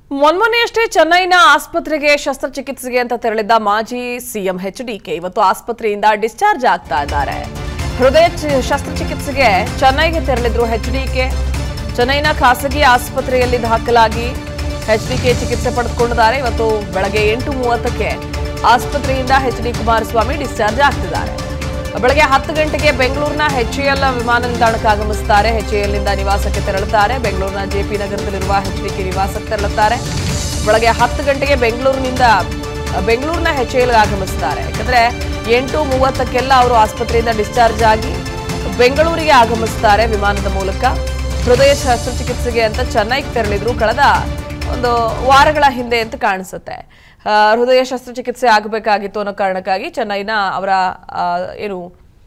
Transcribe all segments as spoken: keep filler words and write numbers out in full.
ಮೊನ್ಮೊನ್ನೆಯಷ್ಟೇ ಚೆನ್ನೈನ ಆಸ್ಪತ್ರೆಗೆ ಶಸ್ತ್ರಚಿಕಿತ್ಸೆಗೆ ಅಂತ ತೆರಳಿದ್ದ ಮಾಜಿ ಸಿಎಂ ಎಚ್ಡಿಕೆ ಇವತ್ತು ಆಸ್ಪತ್ರೆಯಿಂದ ಡಿಸ್ಚಾರ್ಜ್ ಆಗ್ತಾ ಇದ್ದಾರೆ. ಹೃದಯ ಶಸ್ತ್ರಚಿಕಿತ್ಸೆಗೆ ಚೆನ್ನೈಗೆ ತೆರಳಿದ್ರು ಎಚ್ಡಿಕೆ. ಚೆನ್ನೈನ ಖಾಸಗಿ ಆಸ್ಪತ್ರೆಯಲ್ಲಿ ದಾಖಲಾಗಿ ಎಚ್ಡಿಕೆ ಚಿಕಿತ್ಸೆ ಪಡೆದುಕೊಂಡಿದ್ದಾರೆ. ಇವತ್ತು ಬೆಳಗ್ಗೆ ಎಂಟು ಮೂವತ್ತಕ್ಕೆ ಆಸ್ಪತ್ರೆಯಿಂದ ಎಚ್ಡಿ ಕುಮಾರಸ್ವಾಮಿ ಡಿಸ್ಚಾರ್ಜ್ ಆಗ್ತಿದ್ದಾರೆ. ಬೆಳಗ್ಗೆ ಹತ್ತು ಗಂಟೆಗೆ ಬೆಂಗಳೂರಿನ ಎಚ್ಎಎಲ್ ವಿಮಾನ ನಿಲ್ದಾಣಕ್ಕೆ ಆಗಮಿಸುತ್ತಾರೆ. ಎಚ್ಎಎಲ್ನಿಂದ ನಿವಾಸಕ್ಕೆ ತೆರಳುತ್ತಾರೆ. ಬೆಂಗಳೂರಿನ ಜೆಪಿ ನಗರದಲ್ಲಿರುವ ಎಚ್ಡಿಕೆ ನಿವಾಸಕ್ಕೆ ತೆರಳುತ್ತಾರೆ. ಬೆಳಗ್ಗೆ ಹತ್ತು ಗಂಟೆಗೆ ಬೆಂಗಳೂರಿನಿಂದ ಬೆಂಗಳೂರಿನ ಎಚ್ಎಎಲ್ಗೆ ಆಗಮಿಸುತ್ತಾರೆ. ಯಾಕಂದ್ರೆ ಎಂಟು ಮೂವತ್ತಕ್ಕೆಲ್ಲ ಅವರು ಆಸ್ಪತ್ರೆಯಿಂದ ಡಿಸ್ಚಾರ್ಜ್ ಆಗಿ ಬೆಂಗಳೂರಿಗೆ ಆಗಮಿಸುತ್ತಾರೆ ವಿಮಾನದ ಮೂಲಕ. ಹೃದಯ ಶಸ್ತ್ರಚಿಕಿತ್ಸೆಗೆ ಅಂತ ಚೆನ್ನೈಗೆ ತೆರಳಿದ್ರು ಕಳೆದ ಒಂದು ವಾರಗಳ ಹಿಂದೆ ಅಂತ ಕಾಣಿಸುತ್ತೆ. ಹೃದಯ ಶಸ್ತ್ರಚಿಕಿತ್ಸೆ ಆಗಬೇಕಾಗಿತ್ತು ಅನ್ನೋ ಕಾರಣಕ್ಕಾಗಿ ಚೆನ್ನೈನ ಅವರ ಏನು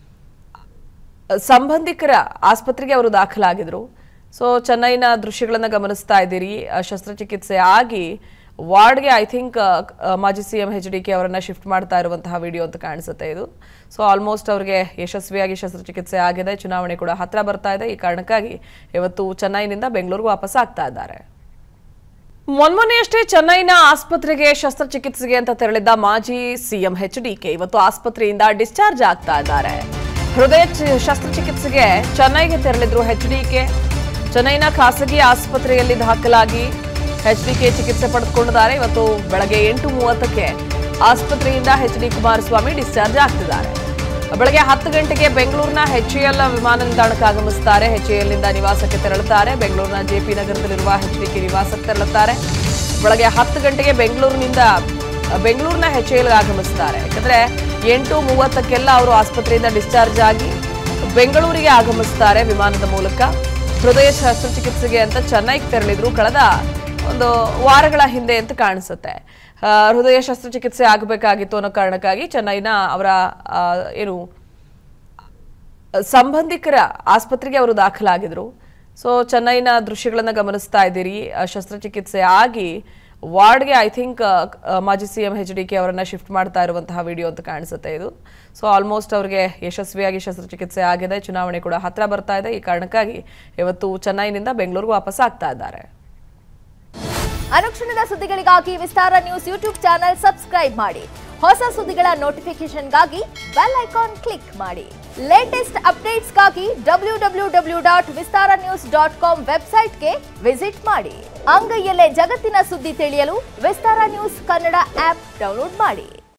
ಸಂಬಂಧಿಕರ ಆಸ್ಪತ್ರೆಗೆ ಅವರು ದಾಖಲಾಗಿದ್ರು. ಸೊ ಚೆನ್ನೈನ ದೃಶ್ಯಗಳನ್ನು ಗಮನಿಸ್ತಾ ಇದ್ದೀರಿ. ಶಸ್ತ್ರಚಿಕಿತ್ಸೆ ಆಗಿ ವಾರ್ಡ್ಗೆ ಐ ಥಿಂಕ್ ಮಾಜಿ ಸಿಎಂ ಎಚ್ಡಿಕೆ ಅವರನ್ನ ಶಿಫ್ಟ್ ಮಾಡ್ತಾ ಇರುವಂತಹ ವಿಡಿಯೋ ಅಂತ ಕಾಣಿಸುತ್ತೆ ಇದು. ಸೊ ಆಲ್ಮೋಸ್ಟ್ ಅವರಿಗೆ ಯಶಸ್ವಿಯಾಗಿ ಶಸ್ತ್ರಚಿಕಿತ್ಸೆ ಆಗಿದೆ. ಚುನಾವಣೆ ಕೂಡ ಹತ್ರ ಬರ್ತಾ ಇದೆ. ಈ ಕಾರಣಕ್ಕಾಗಿ ಇವತ್ತು ಚೆನ್ನೈನಿಂದ ಬೆಂಗಳೂರಿಗೆ ವಾಪಸ್ ಆಗ್ತಾ ಇದ್ದಾರೆ. ಮೊನ್ಮೊನ್ನೆಯಷ್ಟೇ ಚೆನ್ನೈನ ಆಸ್ಪತ್ರೆಗೆ ಶಸ್ತ್ರಚಿಕಿತ್ಸೆಗೆ ಅಂತ ತೆರಳಿದ್ದ ಮಾಜಿ ಸಿಎಂ ಎಚ್ಡಿಕೆ ಇವತ್ತು ಆಸ್ಪತ್ರೆಯಿಂದ ಡಿಸ್ಚಾರ್ಜ್ ಆಗ್ತಾ ಇದ್ದಾರೆ. ಹೃದಯ ಶಸ್ತ್ರಚಿಕಿತ್ಸೆಗೆ ಚೆನ್ನೈಗೆ ತೆರಳಿದ್ರು ಎಚ್ಡಿಕೆ. ಚೆನ್ನೈನ ಖಾಸಗಿ ಆಸ್ಪತ್ರೆಯಲ್ಲಿ ದಾಖಲಾಗಿ ಎಚ್ಡಿಕೆ ಚಿಕಿತ್ಸೆ ಪಡೆದುಕೊಂಡಿದ್ದಾರೆ. ಇವತ್ತು ಬೆಳಗ್ಗೆ ಎಂಟು ಮೂವತ್ತಕ್ಕೆ ಆಸ್ಪತ್ರೆಯಿಂದ ಎಚ್ಡಿ ಕುಮಾರಸ್ವಾಮಿ ಡಿಸ್ಚಾರ್ಜ್ ಆಗ್ತಿದ್ದಾರೆ. ಬೆಳಗ್ಗೆ ಹತ್ತು ಗಂಟೆಗೆ ಬೆಂಗಳೂರಿನ ಎಚ್ಎಎಲ್ ವಿಮಾನ ನಿಲ್ದಾಣಕ್ಕೆ ಆಗಮಿಸುತ್ತಾರೆ. ಎಚ್ಎಎಲ್ನಿಂದ ನಿವಾಸಕ್ಕೆ ತೆರಳುತ್ತಾರೆ. ಬೆಂಗಳೂರಿನ ಜೆಪಿ ನಗರದಲ್ಲಿರುವ ಎಚ್ಡಿಕೆ ನಿವಾಸಕ್ಕೆ ತೆರಳುತ್ತಾರೆ. ಬೆಳಗ್ಗೆ ಹತ್ತು ಗಂಟೆಗೆ ಬೆಂಗಳೂರಿನಿಂದ ಬೆಂಗಳೂರಿನ ಎಚ್ಎಎಲ್ಗೆ ಆಗಮಿಸುತ್ತಾರೆ. ಯಾಕಂದ್ರೆ ಎಂಟು ಮೂವತ್ತಕ್ಕೆಲ್ಲ ಅವರು ಆಸ್ಪತ್ರೆಯಿಂದ ಡಿಸ್ಚಾರ್ಜ್ ಆಗಿ ಬೆಂಗಳೂರಿಗೆ ಆಗಮಿಸುತ್ತಾರೆ ವಿಮಾನದ ಮೂಲಕ. ಹೃದಯ ಶಸ್ತ್ರಚಿಕಿತ್ಸೆಗೆ ಅಂತ ಚೆನ್ನೈಗೆ ತೆರಳಿದ್ರು ಕಳೆದ ಒಂದು ವಾರಗಳ ಹಿಂದೆ ಅಂತ ಕಾಣಿಸುತ್ತೆ. ಹೃದಯ ಶಸ್ತ್ರಚಿಕಿತ್ಸೆ ಆಗಬೇಕಾಗಿತ್ತು ಅನ್ನೋ ಕಾರಣಕ್ಕಾಗಿ ಚೆನ್ನೈನ ಅವರ ಏನು ಸಂಬಂಧಿಕರ ಆಸ್ಪತ್ರೆಗೆ ಅವರು ದಾಖಲಾಗಿದ್ರು. ಸೊ ಚೆನ್ನೈನ ದೃಶ್ಯಗಳನ್ನು ಗಮನಿಸ್ತಾ ಇದ್ದೀರಿ. ಶಸ್ತ್ರಚಿಕಿತ್ಸೆ ಆಗಿ ವಾರ್ಡ್ಗೆ ಐ ಥಿಂಕ್ ಮಾಜಿ ಸಿಎಂ ಎಚ್ಡಿಕೆ ಅವರನ್ನ ಶಿಫ್ಟ್ ಮಾಡ್ತಾ ಇರುವಂತಹ ವಿಡಿಯೋ ಅಂತ ಕಾಣಿಸುತ್ತೆ ಇದು. ಸೊ ಆಲ್ಮೋಸ್ಟ್ ಅವರಿಗೆ ಯಶಸ್ವಿಯಾಗಿ ಶಸ್ತ್ರಚಿಕಿತ್ಸೆ ಆಗಿದೆ. ಚುನಾವಣೆ ಕೂಡ ಹತ್ರ ಬರ್ತಾ ಇದೆ. ಈ ಕಾರಣಕ್ಕಾಗಿ ಇವತ್ತು ಚೆನ್ನೈನಿಂದ ಬೆಂಗಳೂರಿಗೆ ವಾಪಸ್ ಆಗ್ತಾ ಇದ್ದಾರೆ. ಅನುಕ್ಷಣದ ಸುದ್ದಿಗಳಿಗಾಗಿ Vistara news YouTube channel subscribe ಮಾಡಿ. ಹೊಸ ಸುದ್ದಿಗಳ ನೋಟಿಫಿಕೇಶನ್ಗಾಗಿ ಬೆಲ್ ಐಕಾನ್ ಕ್ಲಿಕ್ ಮಾಡಿ. ಲೇಟೆಸ್ಟ್ ಅಪ್ಡೇಟ್ಸ್ಗಾಗಿ W W W dot Vistara news dot com ವೆಬ್ಸೈಟ್ಗೆ ವಿಸಿಟ್ ಮಾಡಿ. ಅಂಗೈಯಲ್ಲೇ ಜಗತ್ತಿನ ಸುದ್ದಿ ತಿಳಿಯಲು Vistara news Kannada app download ಮಾಡಿ.